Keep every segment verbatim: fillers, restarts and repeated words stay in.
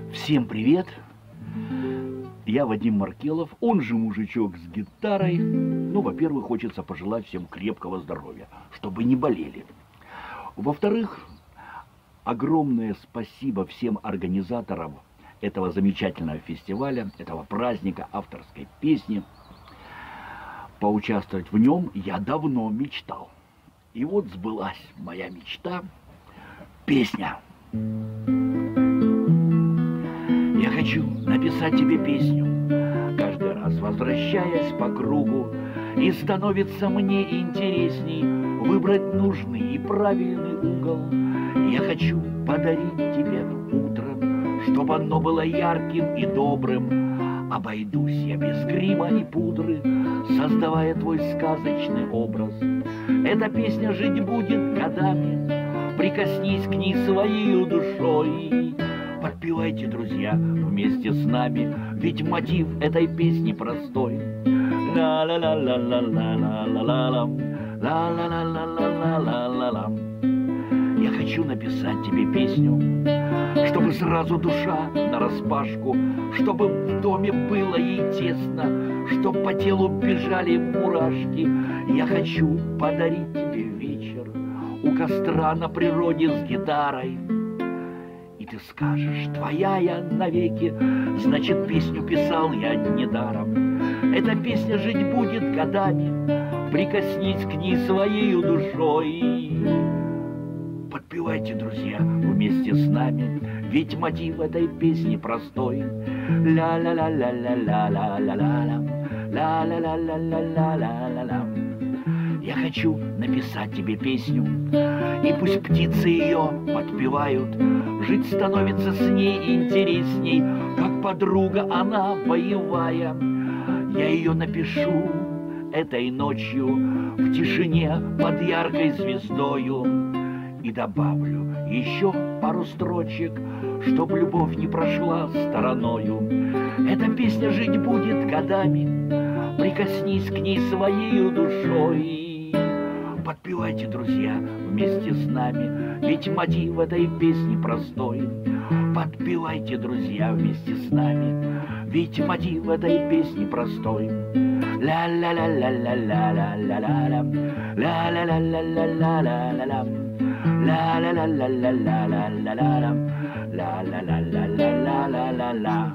Всем привет! Я Вадим Маркелов, он же мужичок с гитарой. Ну, во-первых, хочется пожелать всем крепкого здоровья, чтобы не болели. Во-вторых, огромное спасибо всем организаторам этого замечательного фестиваля, этого праздника авторской песни. Поучаствовать в нем я давно мечтал. И вот сбылась моя мечта. Песня. Я хочу написать тебе песню, каждый раз возвращаясь по кругу, и становится мне интересней выбрать нужный и правильный угол. Я хочу подарить тебе утро, чтобы оно было ярким и добрым. Обойдусь я без грима и пудры, создавая твой сказочный образ. Эта песня жить будет годами, прикоснись к ней своей душой. Подпевайте, друзья, вместе с нами, ведь мотив этой песни простой. Ла-ла-ла-ла-ла-ла-ла-ла-ла, ла-ла-ла-ла-ла-ла-ла-ла. Я хочу написать тебе песню, чтобы сразу душа нараспашку, чтобы в доме было ей тесно, чтоб по телу бежали мурашки. Я хочу подарить тебе вечер у костра на природе с гитарой. И ты скажешь, твоя я навеки, значит, песню писал я недаром. Эта песня жить будет годами, прикоснись к ней своей душой. Подпевайте, друзья, вместе с нами, ведь мотив этой песни простой. Ла-ла-ла-ла-ла-ла-ла-ла-ла, ла-ла-ла-ла-ла-ла-ла-ла. Я хочу написать тебе песню, и пусть птицы ее подпевают. Жить становится с ней интересней, как подруга она боевая. Я ее напишу этой ночью в тишине под яркой звездою. И добавлю еще пару строчек, чтоб любовь не прошла стороною. Эта песня жить будет годами, прикоснись к ней своей душой. Подпевайте, друзья, вместе с нами, ведь мотив этой песни простой. Подпевайте, друзья, вместе с нами, ведь мотив этой песни простой. Ла-ла-ла-ла-ла-ла-ла-ла-ла, ла-ла-ла-ла-ла-ла-ла-ла, ла-ла-ла-ла-ла-ла-ла-ла-ла, ла-ла-ла-ла-ла-ла-ла-ла.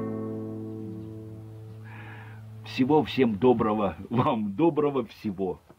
Всего всем доброго, вам доброго всего.